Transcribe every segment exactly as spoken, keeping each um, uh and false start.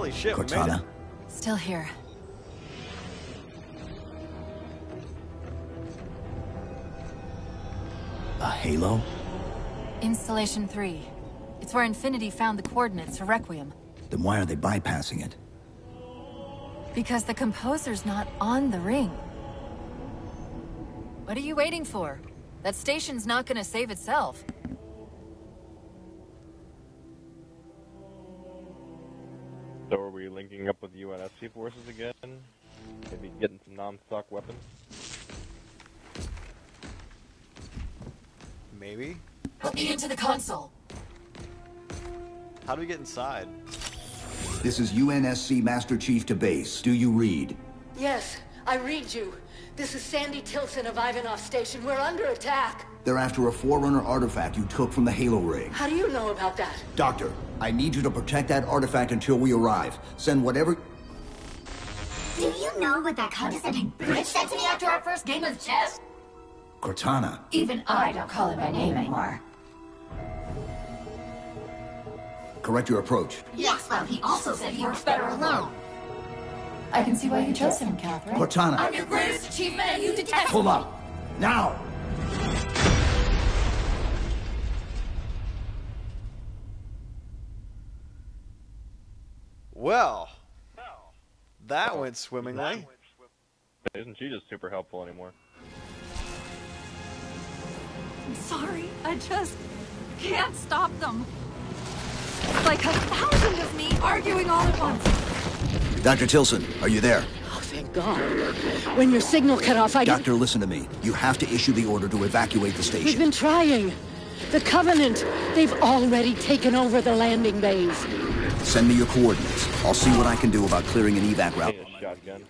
Holy shit, we made it. Cortana? Still here. A halo? Installation three. It's where Infinity found the coordinates for Requiem. Then why are they bypassing it? Because the composer's not on the ring. What are you waiting for? That station's not gonna save itself. So are we linking up with U N S C forces again? Maybe getting some non-stock weapons? Maybe? Put me into the console. How do we get inside? This is U N S C Master Chief to base. Do you read? Yes, I read you. This is Sandy Tilson of Ivanov Station. We're under attack. They're after a Forerunner artifact you took from the Halo ring. How do you know about that? Doctor, I need you to protect that artifact until we arrive. Send whatever... Do you know what that condescending bitch said to me after our first game of chess? Cortana. Even I don't call him by name anymore. Correct your approach. Yes, well, he also said he works better alone. I can see why you chose him, Catherine. Cortana. I'm your greatest achievement and you detest Hold up. Now! Well, that went swimmingly. Isn't she just super helpful anymore? I'm sorry, I just can't stop them. It's like a thousand of me arguing all at once. Doctor Tilson, are you there? Oh, thank God. When your signal cut off, I Doctor, listen to me. You have to issue the order to evacuate the We've station. been trying. The Covenant, they've already taken over the landing bays. Send me your coordinates. I'll see what I can do about clearing an evac route. Hey, a shotgun.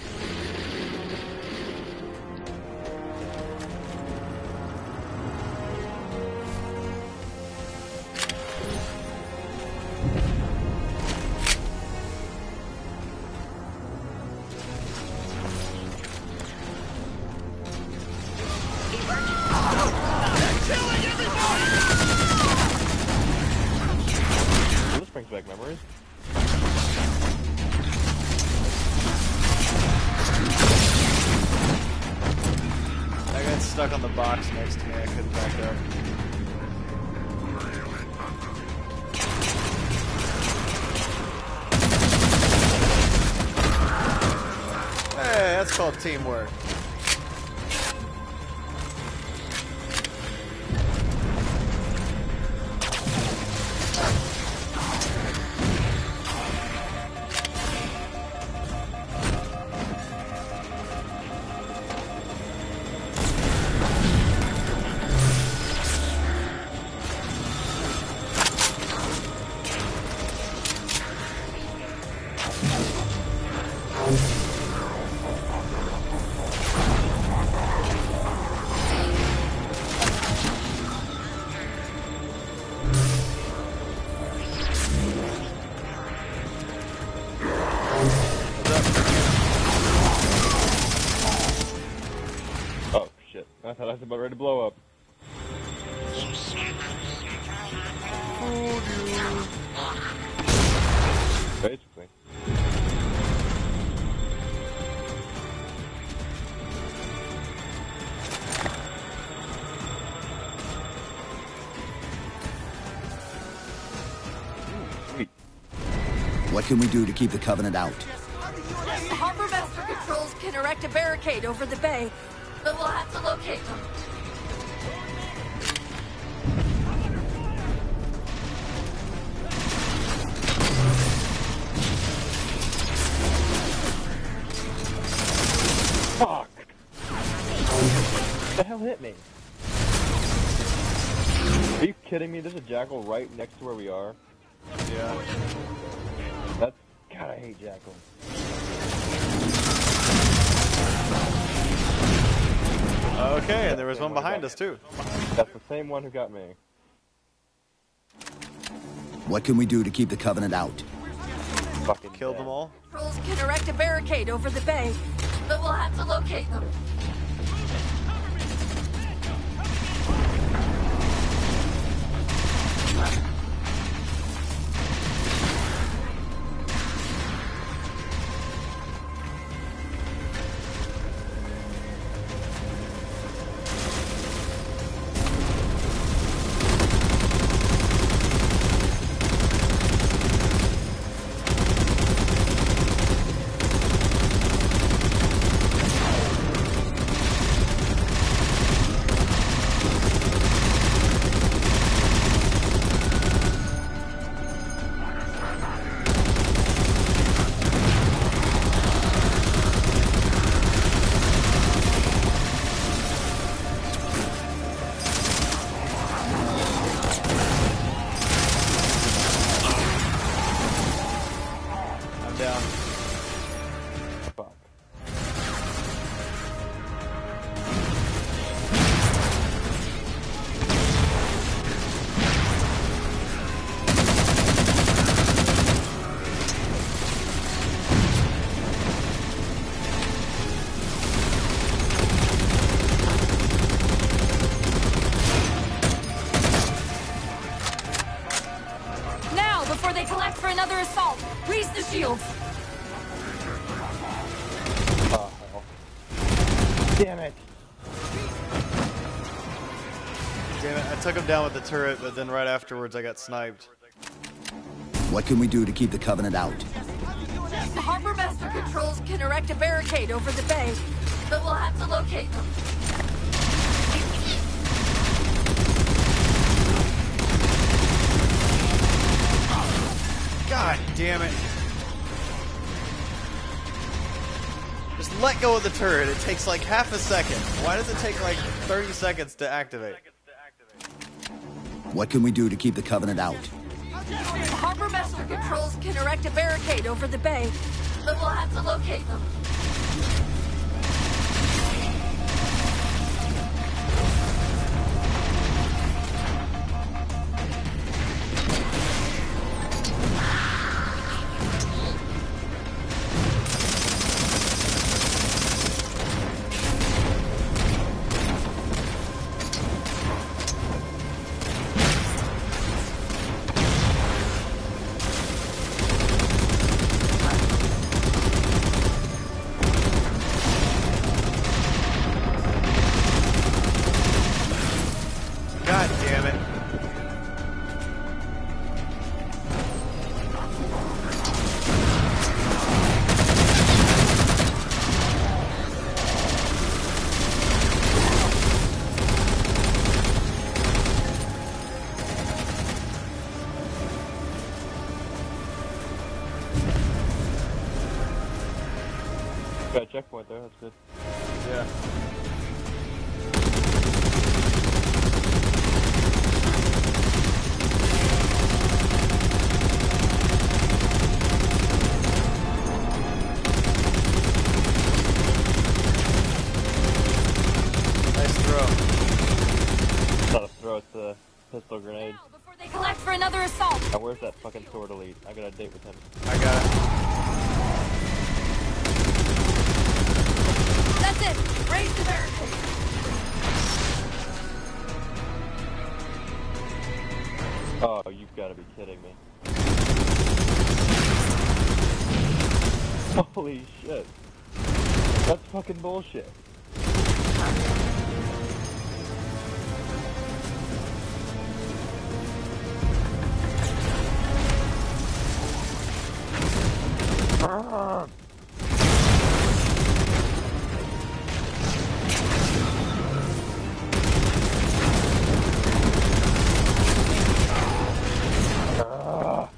This brings back memories. I got stuck on the box next to me. I couldn't back up. Hey, that's called teamwork. Oh shit, I thought I was about ready to blow up. Basically. Sweet. What can we do to keep the Covenant out? Harbor Master Controls can erect a barricade over the bay, but we'll have to locate them. Fuck! What the hell hit me? Are you kidding me? There's a jackal right next to where we are. Yeah. That's... God, I hate jackals. Okay, and there was one behind us too. That's the same one who got me. What can we do to keep the Covenant out? Fucking Killed dead. them all. Controls can erect a barricade over the bay, but we'll have to locate them. assault. Raise the shields. Oh, hell. Damn it. Damn it, I took him down with the turret, but then right afterwards I got sniped. What can we do to keep the Covenant out? The harbor master controls can erect a barricade over the bay, but we'll have to locate them. God damn it. Just let go of the turret. It takes like half a second. Why does it take like thirty seconds to activate? What can we do to keep the Covenant out? The harbor master controls can erect a barricade over the bay, but we'll have to locate them. God damn it. Got a checkpoint there, that's good. Yeah. Nice throw. It's not a throw, it's a pistol grenade. Now, before they collect for another assault. Now where's that fucking sword elite? I got a date with him. I got it. That's it. Raise the barricade. Oh, you've got to be kidding me. Holy shit. That's fucking bullshit. Ah. Ah.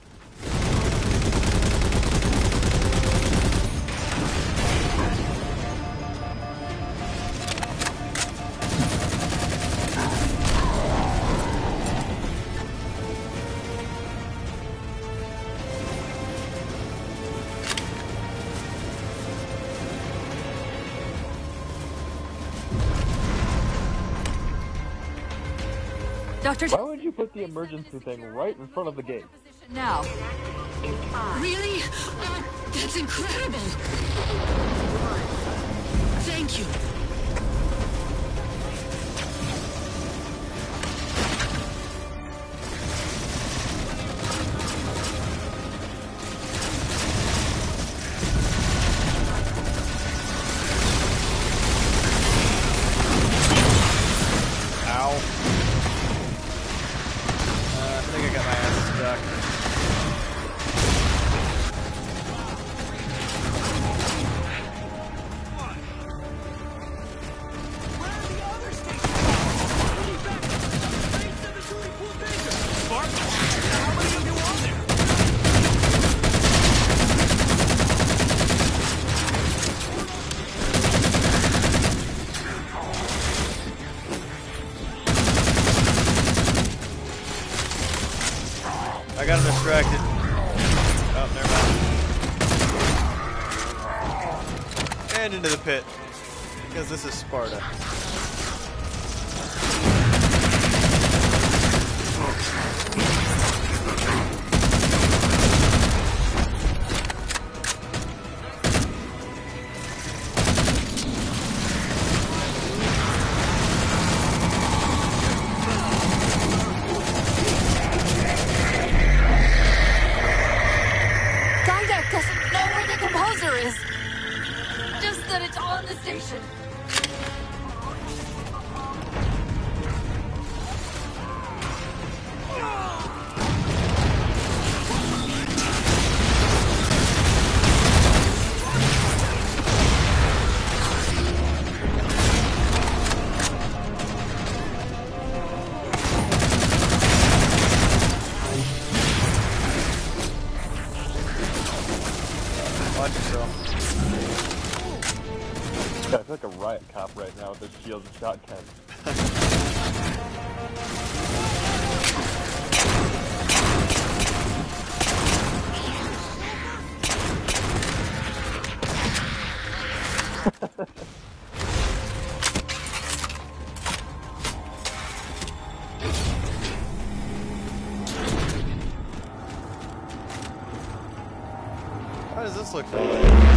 Doctor Why would you put the emergency thing right in front of the gate? now. Really? That's incredible. Thank you. Ow. Uh, I think I got my ass stuck. I got him distracted. Oh, never mind. And into the pit. Because this is Sparta. field and shotgun. Why does this look familiar?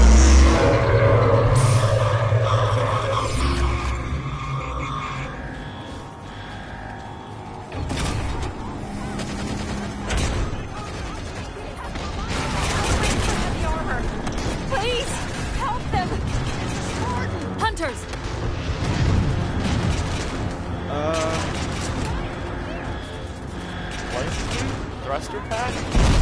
Please, help them! Hunters! Uh... What? Thruster pack?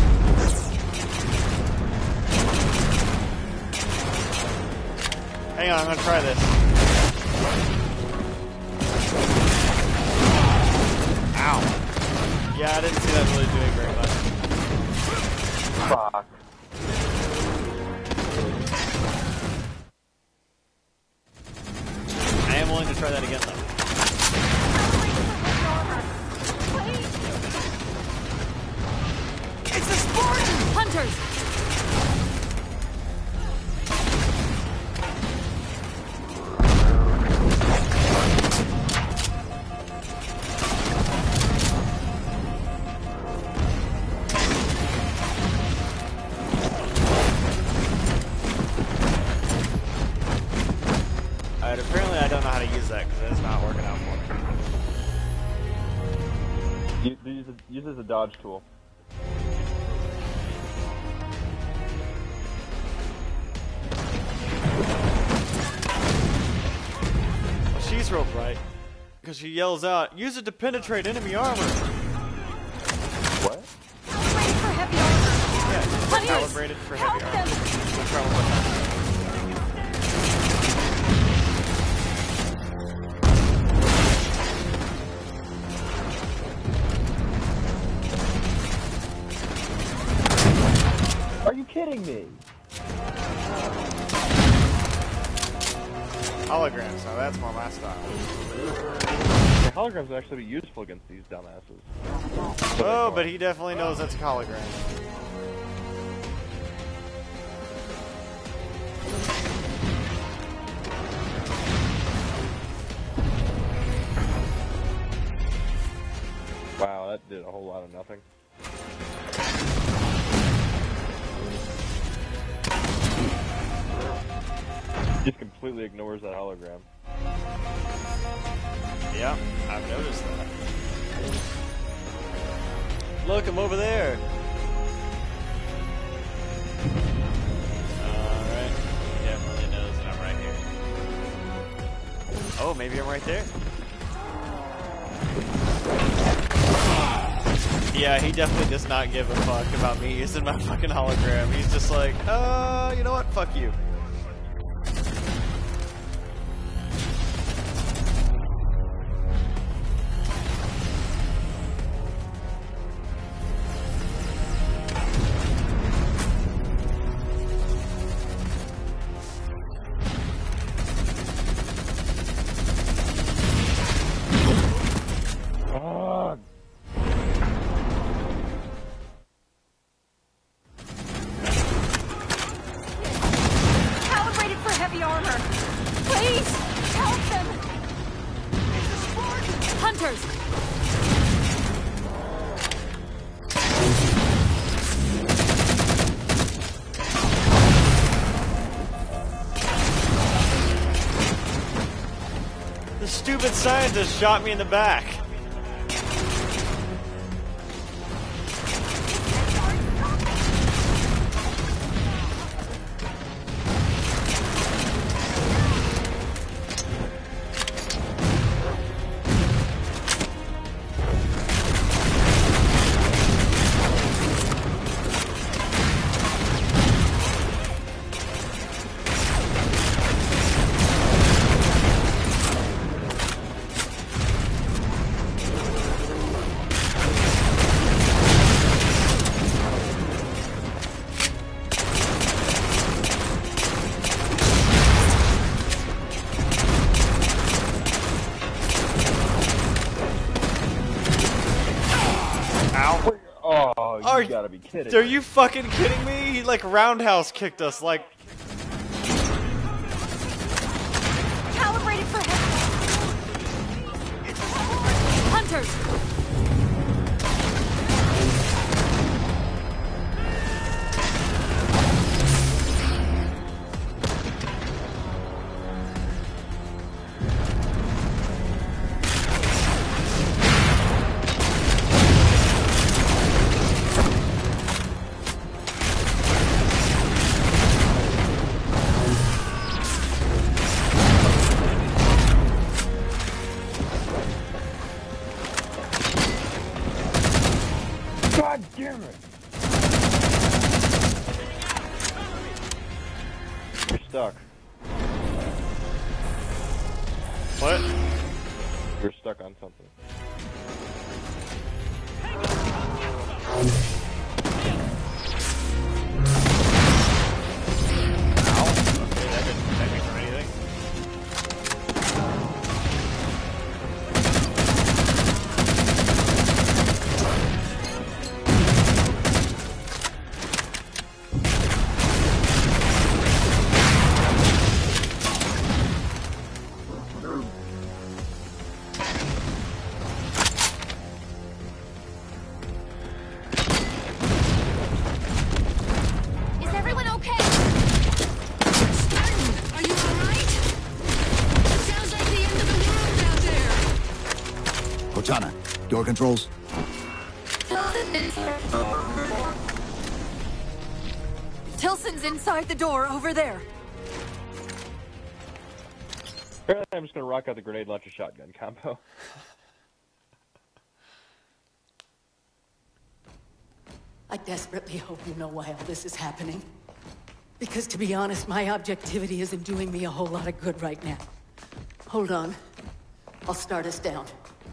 Hang on, I'm gonna try this. Ow. Yeah, I didn't see that really doing very much. Fuck. I am willing to try that again, though. It's a Spartan! Hunters! Alright, apparently I don't know how to use that because it's not working out for me. Use, use, it, use it as a dodge tool. Well, she's real bright because she yells out, "Use it to penetrate enemy armor." What? Ready for heavy armor! Yeah, it's Hunters, calibrated for heavy help armor. them. We'll try one more time. Are you kidding me? Holograms, now that's more my style. The holograms would actually be useful against these dumbasses. Oh, but he definitely knows that's a hologram. Wow, that did a whole lot of nothing. Just completely ignores that hologram. Yeah, I've noticed that. Look, I'm over there. Alright, he definitely knows that I'm right here. Oh, maybe I'm right there. Yeah, he definitely does not give a fuck about me using my fucking hologram. He's just like, uh, you know what? Fuck you. Ugh. Calibrated for heavy armor! Please, help them! Hunters! The stupid scientist shot me in the back. Oh, you Are, gotta be kidding. Are you fucking kidding me? He like roundhouse kicked us like. Calibrated for him. Hunters. God damn it! You're stuck. What? You're stuck on something. Ow. Okay, that didn't protect me from anything. Is everyone okay? Are you alright? Sounds like the end of the world out there. Cortana, door controls. Tilson's inside the door over there. Apparently, I'm just gonna rock out the grenade launcher shotgun combo. I desperately hope you know why all this is happening. Because to be honest, my objectivity isn't doing me a whole lot of good right now. Hold on. I'll start us down.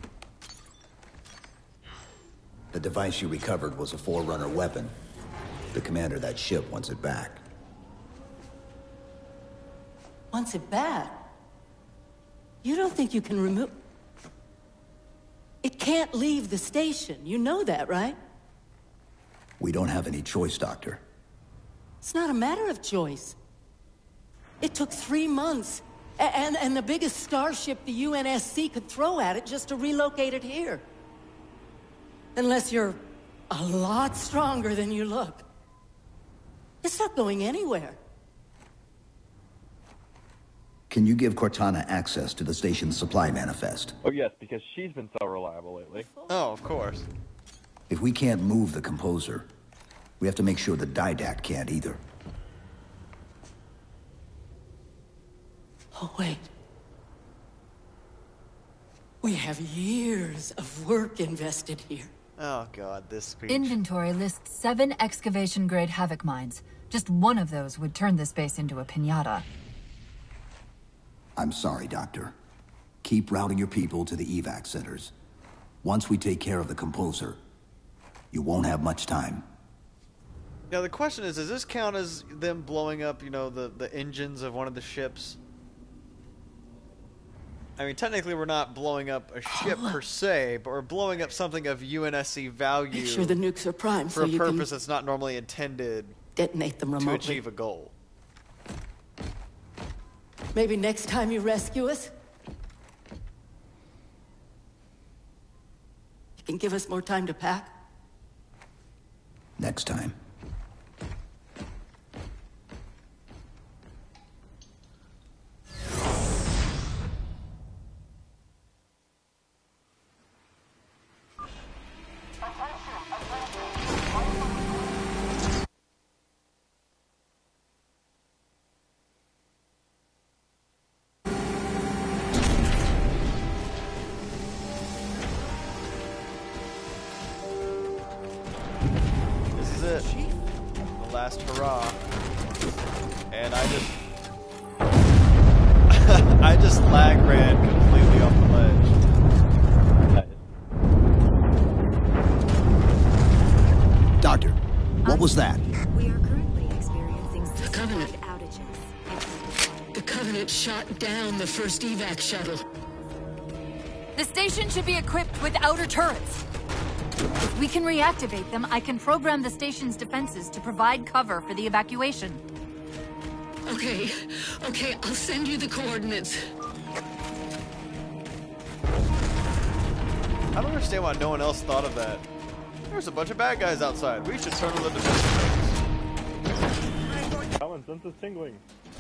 The device you recovered was a Forerunner weapon. The commander of that ship wants it back. Wants it back? You don't think you can remove... It can't leave the station. You know that, right? We don't have any choice, Doctor. It's not a matter of choice. It took three months. A and, and the biggest starship the U N S C could throw at it just to relocate it here. Unless you're a lot stronger than you look. It's not going anywhere. Can you give Cortana access to the station's supply manifest? Oh yes, because she's been so reliable lately. Oh, of course. If we can't move the composer, we have to make sure the Didact can't either. Oh, wait. We have years of work invested here. Oh god, this speech. Inventory lists seven excavation-grade Havoc mines. Just one of those would turn this base into a piñata. I'm sorry, Doctor. Keep routing your people to the evac centers. Once we take care of the composer, you won't have much time. Now the question is, does this count as them blowing up, you know, the, the engines of one of the ships? I mean, technically we're not blowing up a ship per se, but we're blowing up something of U N S C value. Make sure the nukes are primed for so a you purpose can that's not normally intended detonate them remotely. to achieve a goal. Maybe next time you rescue us, you can give us more time to pack. Next time. This is it. The last hurrah. And I just... I just lag ran completely off the ledge. Doctor, what was that? We are currently experiencing The Covenant. system-wide outages. The Covenant shot down the first evac shuttle. The station should be equipped with outer turrets. If we can reactivate them, I can program the station's defenses to provide cover for the evacuation. Okay, okay, I'll send you the coordinates. I don't understand why no one else thought of that. There's a bunch of bad guys outside. We should turn on the defense. Common sense is tingling.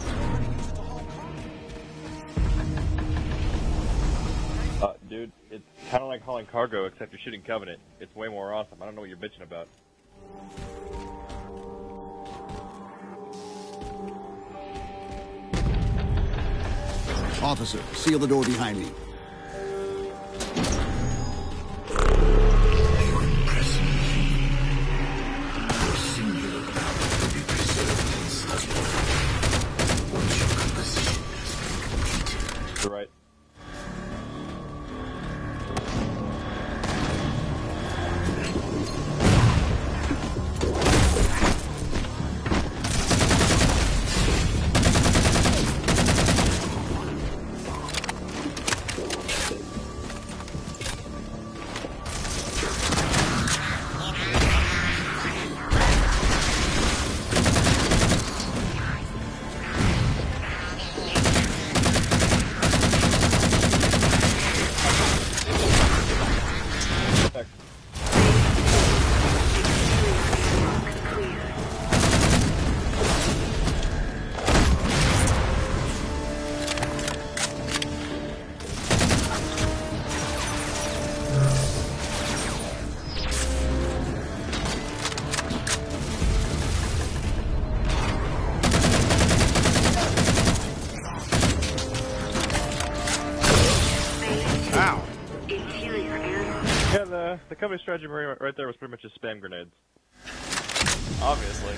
Uh, dude, it's kind of like hauling cargo, except you're shooting Covenant. It's way more awesome. I don't know what you're bitching about. Officer, seal the door behind me. You're right. The company strategy right there was pretty much just spam grenades. Obviously.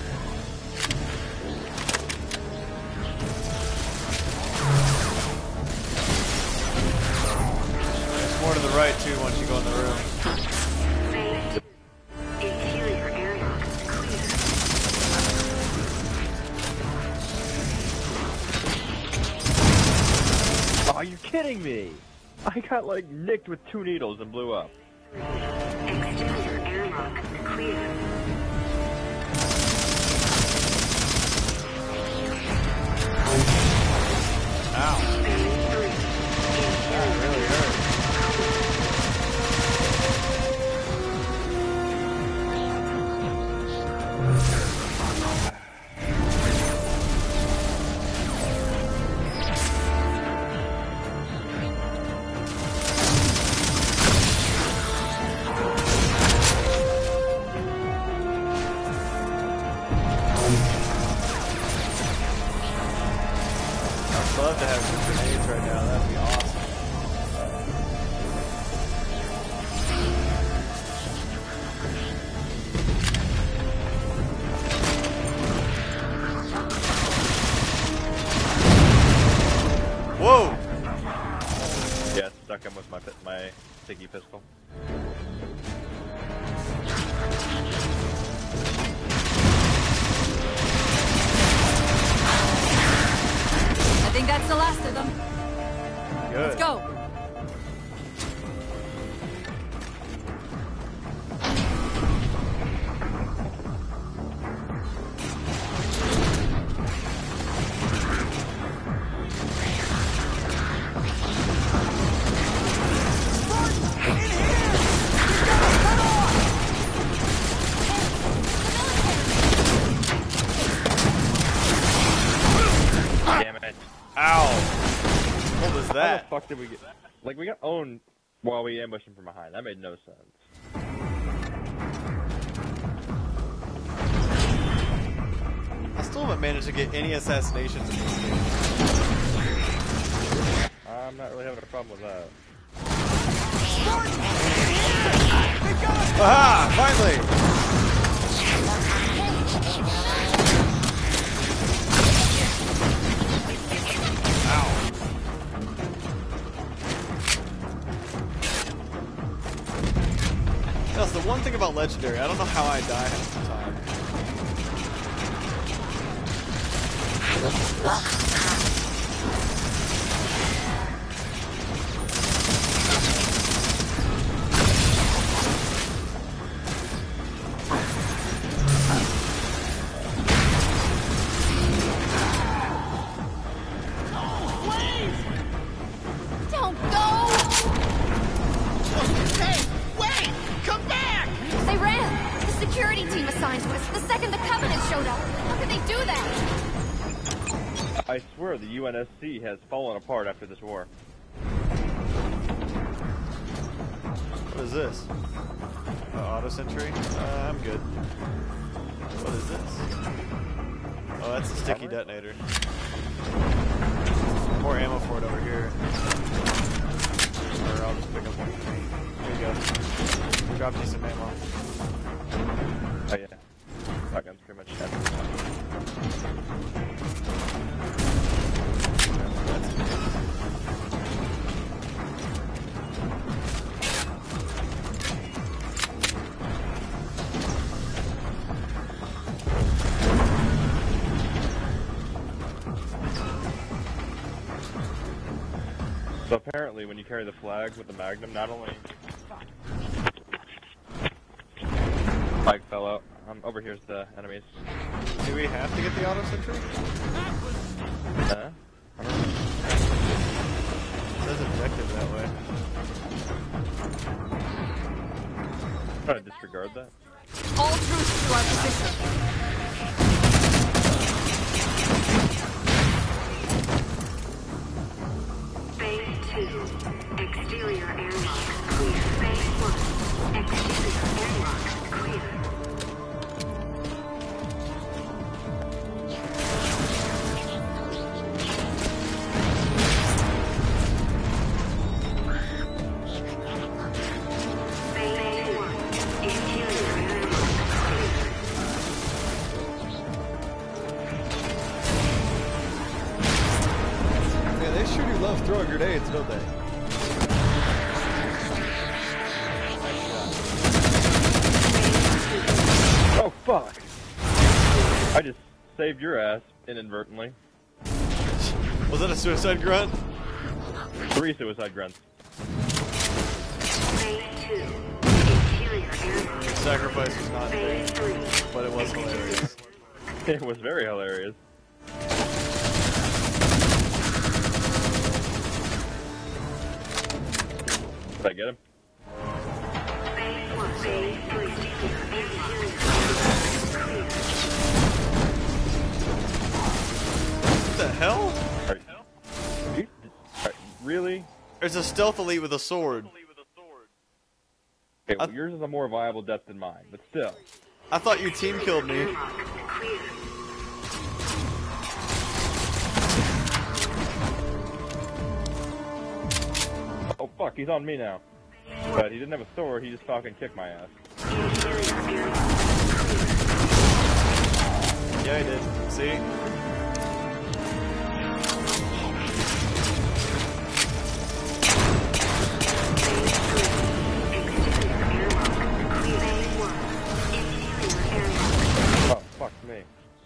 There's more to the right too once you go in the room. Interior airlock clear. Oh, are you kidding me? I got like nicked with two needles and blew up. Exterior airlock clear. Ow. That really hurt. I'd love to have some grenades right now. That'd be awesome. Whoa! Yeah, stuck him with my my sticky pistol. I think that's the last of them. Good. Let's go. Damn it. Ow! What was How that? the fuck did we get... Like, we got owned while we ambushed him from behind. That made no sense. I still haven't managed to get any assassinations in this game. I'm not really having a problem with that. Aha! Finally! Ow. That's the one thing about Legendary. I don't know how I die half the time. security team assigned to us the second the Covenant showed up. How could they do that? I swear the U N S C has fallen apart after this war. What is this? Uh, auto sentry? Uh, I'm good. What is this? Oh, that's a sticky detonator. More ammo for it over here. Or I'll just pick up one. Here you go. Dropped you some ammo. Oh yeah. Shotgun's pretty much dead. So apparently when you carry the flag with the Magnum, not only... Flag fell out. Um, over here's the enemies. Do we have to get the auto sentry? Huh? I don't know. It says objective that way. Try to disregard that. All troops to our position. Phase two. Exterior airlock clear. Phase one. Exterior airlock clear. Throw grenades, don't they? Oh fuck! I just saved your ass inadvertently. Was that a suicide grunt? Three suicide grunts. Your sacrifice was not in vain, but it was hilarious. It was very hilarious. Did I get him? What the hell? Are you, are you, are, really? There's a stealth elite with a sword. Okay, well, yours is a more viable death than mine, but still. I thought your team killed me. Oh fuck, he's on me now. But he didn't have a sword, he just fucking kicked my ass. Yeah, he did. See? Oh, fuck me.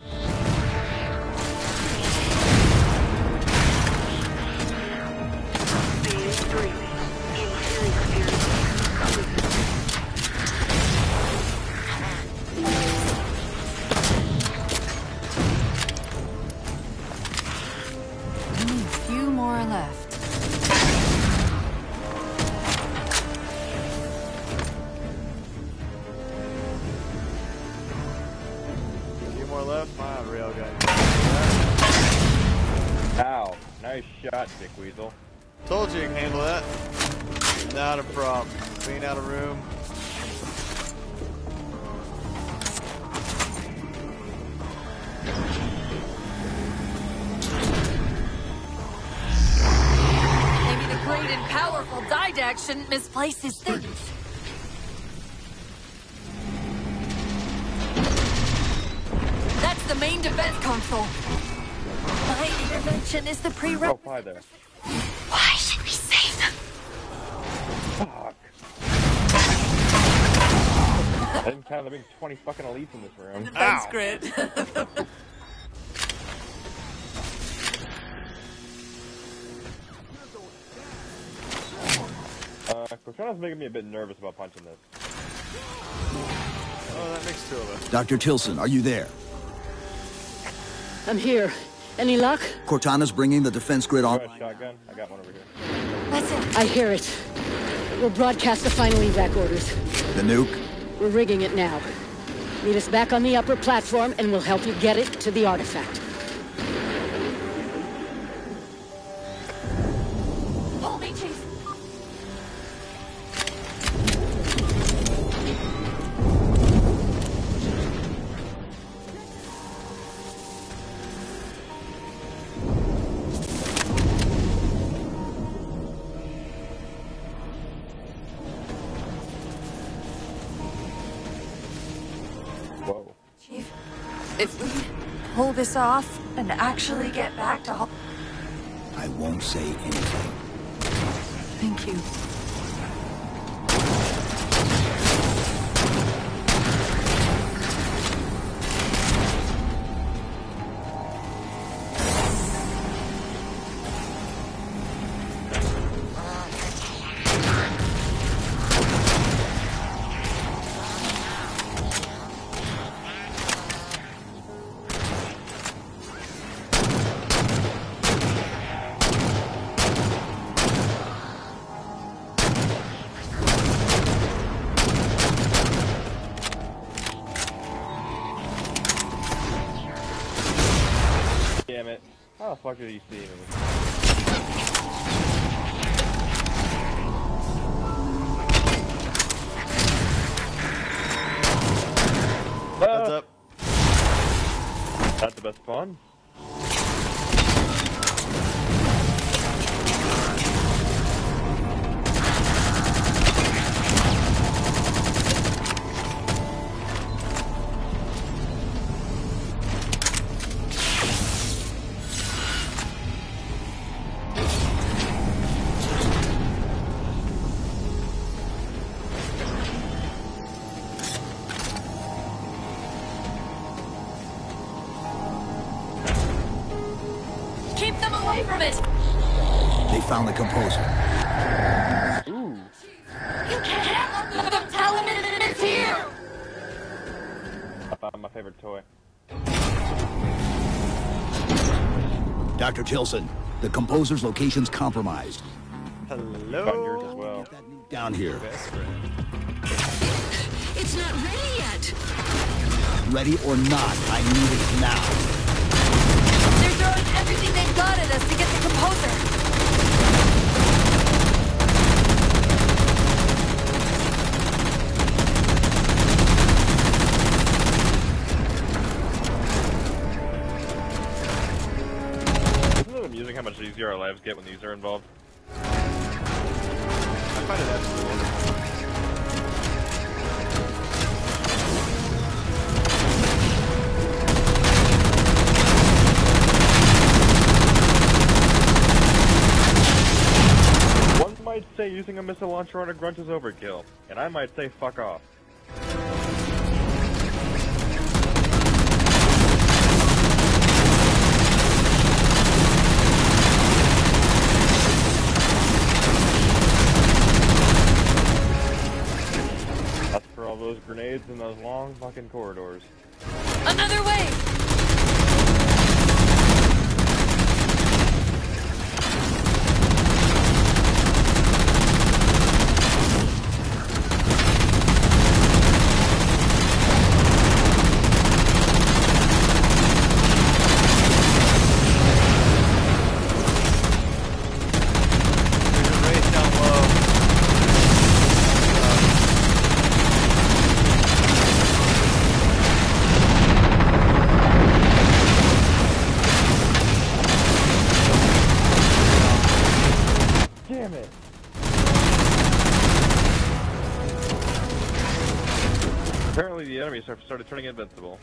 Shot, Dick Weasel. Told you you can handle that. Not a problem. Clean out a room. Maybe the great and powerful Didac shouldn't misplace his things. That's the main defense console. My intervention is the prerequisite. Oh, hi there. Why should we save them? Fuck. I didn't count the big twenty fucking elites in this room. Thanks, Grit. uh, Cortana's making me a bit nervous about punching this. Oh, that makes two of us. Doctor Tilson, are you there? I'm here. Any luck? Cortana's bringing the defense grid on. You got a shotgun? I got one over here. That's it. I hear it. We'll broadcast the final evac orders. The nuke? We're rigging it now. Meet us back on the upper platform, and we'll help you get it to the artifact. Hold me, Chief. Whoa. Chief, if we pull this off and actually get back to Hall... I won't say anything. Thank you. Damn it. How the fuck did he see me? Heads up. That's the best fun. Keep them away from it! They found the composer. Ooh. You can't let them tell him it's here! I found my favorite toy. Doctor Tilson, the composer's location's compromised. Found yours as Hello. well. Get that nuke down here. Best friend. It's not ready yet. Ready or not, I need it now. They're throwing everything they've got at us to get the composer! Isn't it amusing how much easier our lives get when these are involved? I find it absolutely wonderful. One might say using a missile launcher on a grunt is overkill, and I might say fuck off. That's for all those grenades in those long fucking corridors. Another way! There's a race down low. Damn it! Apparently the enemies have started turning invincible.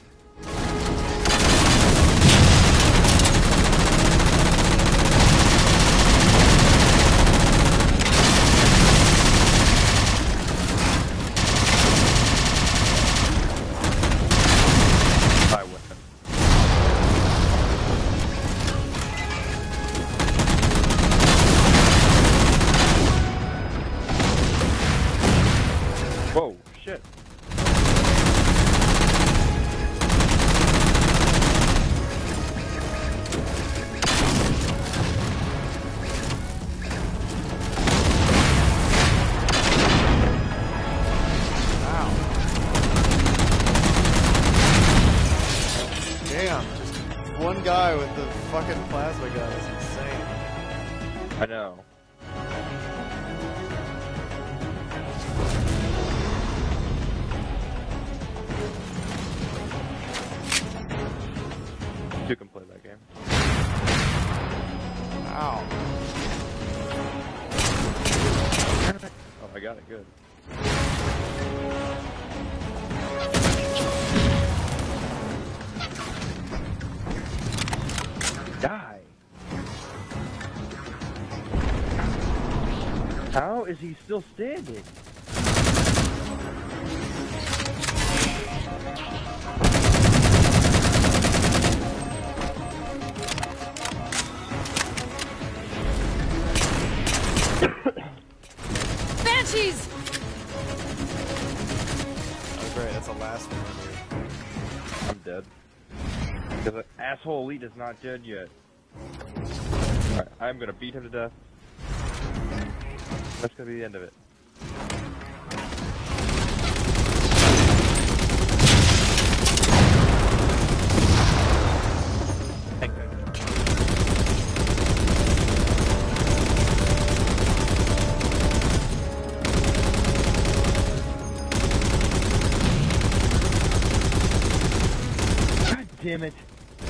I win. Whoa, shit. guy with the fucking plasma gun is insane. I know. You can play that game. Ow. Oh, I got it. Good. Die. How is he still standing? Banshees! Oh great, that's the last thing I do. I'm dead. Because the asshole elite is not dead yet. Alright, I'm gonna beat him to death. That's gonna be the end of it. Thank you. God damn it.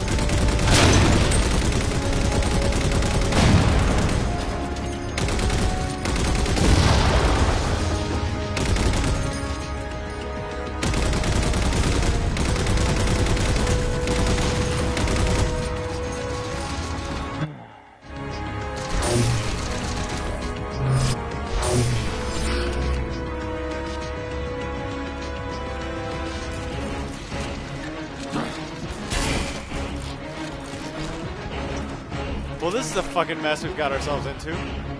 Well, this is a fucking mess we've got ourselves into.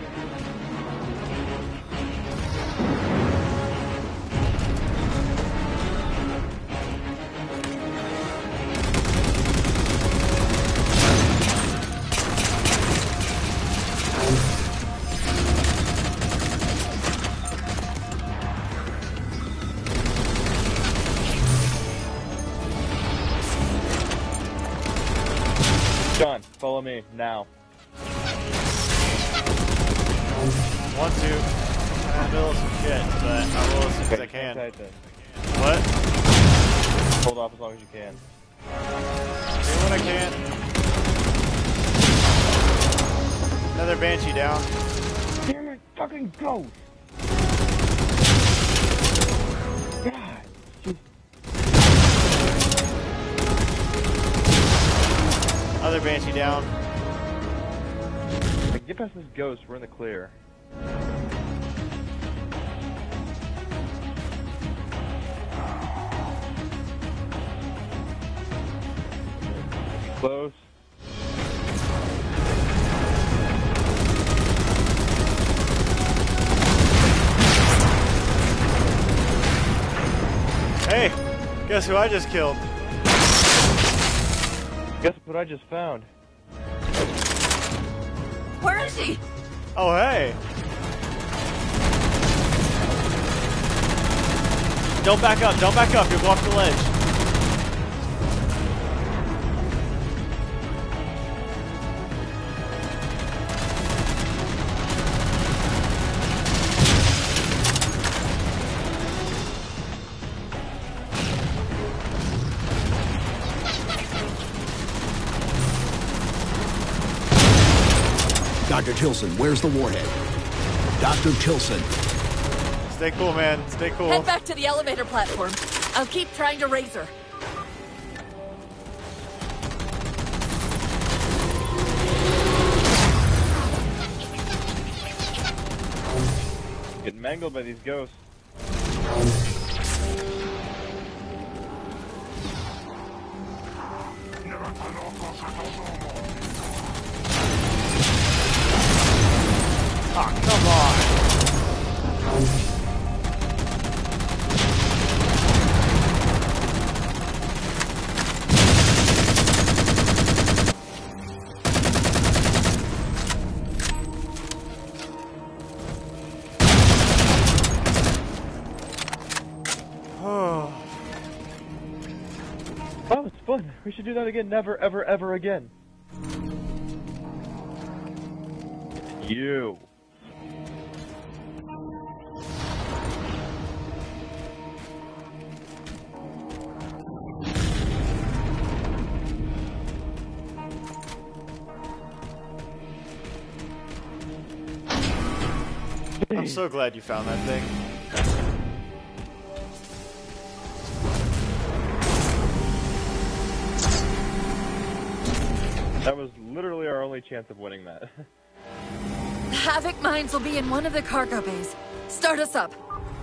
John, follow me now. Want to? I'm in the middle of some shit, but I will as soon as I can. Type in. What? Hold off as long as you can. Do what I can. Another Banshee down. Damn it, fucking ghost! God. Other Banshee down. Like, get past this ghost, we're in the clear. Close. Hey, guess who I just killed? Guess what I just found? Where is he? Oh, hey. Don't back up, don't back up, you'll go off the ledge. Doctor Tilson, where's the warhead? Doctor Tilson. Stay cool, man. Stay cool. Head back to the elevator platform. I'll keep trying to raise her. Getting mangled by these ghosts. Ah, come on. Oh, it's fun. We should do that again. Never, ever, ever again. You. I'm so glad you found that thing. That was literally our only chance of winning that. The Havoc mines will be in one of the cargo bays. Start us up.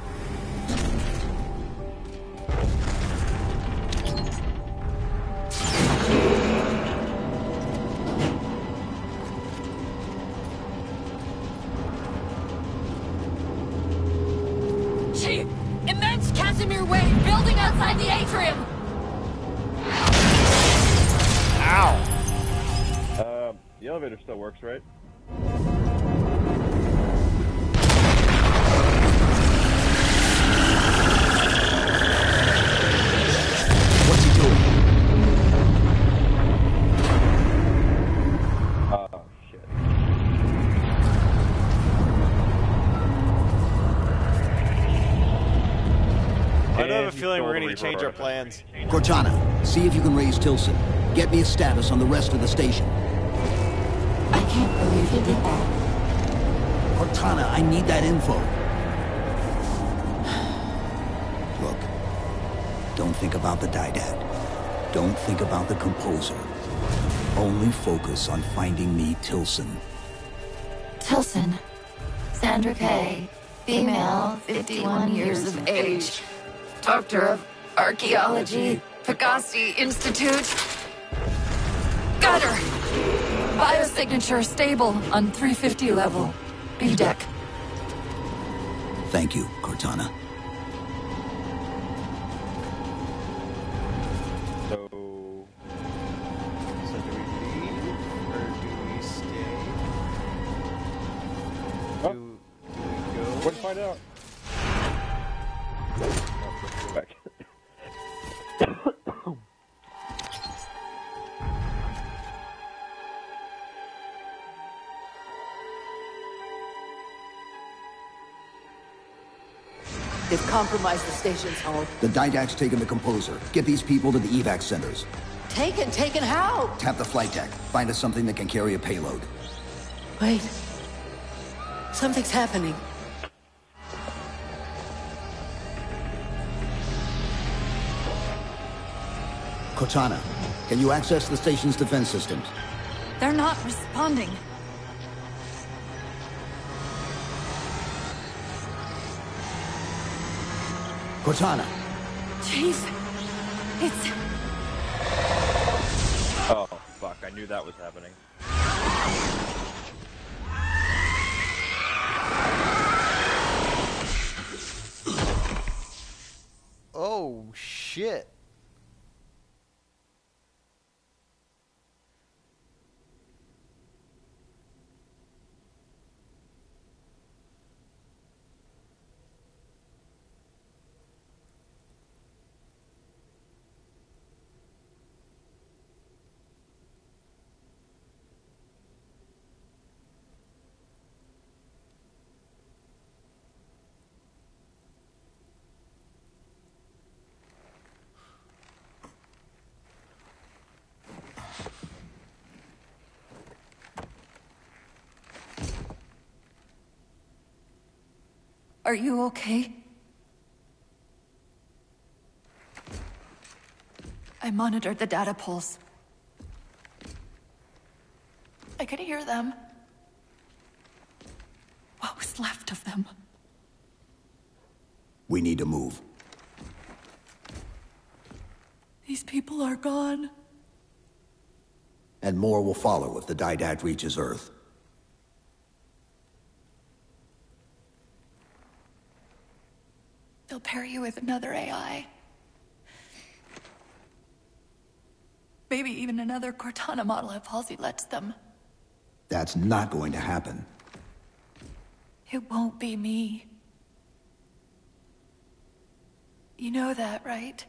Chief! Immense Casimir wave building outside the atrium! Ow! Um, the elevator still works, right? What's he doing? Oh, shit. I do have a And he feeling stole we're the going to change reverter. our plans. Cortana, see if you can raise Tilson. Get me a status on the rest of the station. I can't believe you did that. Cortana, I need that info. Look, don't think about the Didact. Don't think about the composer. Only focus on finding me Tilson. Tilson. Sandra Kay. Female, fifty-one years of age. Doctor of Archaeology. Pegasi Institute. Got her! Biosignature stable on three fifty level. B deck. Thank you, Cortana. So, So do we leave or do we stay? Oh. Do, do we go? let's find out. No, let's go back. They've compromised the station's hull. The Didact's taken the composer. Get these people to the evac centers. Taken? Taken how? Tap the flight deck. Find us something that can carry a payload. Wait. Something's happening. Cortana, can you access the station's defense systems? They're not responding. Cortana! Chief, it's... Oh, fuck, I knew that was happening. Oh, shit. Are you okay? I monitored the data pulse. I could hear them. What was left of them? We need to move. These people are gone. And more will follow if the Didact reaches Earth. They'll pair you with another A I. Maybe even another Cortana model if Halsey lets them. That's not going to happen. It won't be me. You know that, right?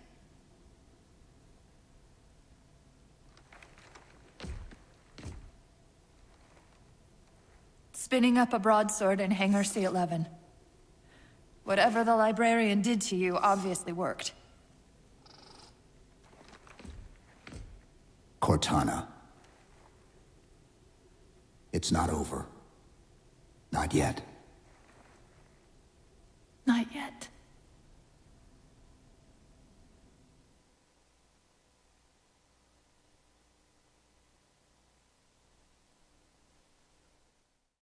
It's Spinning up a broadsword in Hangar C eleven. Whatever the librarian did to you obviously worked. Cortana. It's not over. Not yet. Not yet.